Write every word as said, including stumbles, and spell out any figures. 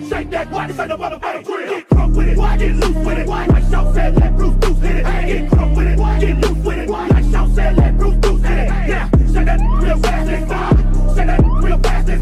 shake that, why this ain't no motherfucking drill. Get crunk with it, get loose with it, like Shaw said, let Bruce Deuce hit it. Get crunk with it, get loose with it, like Shaw said, let Bruce Deuce hit it. Now, shake that real fast and stop, shake that real fast and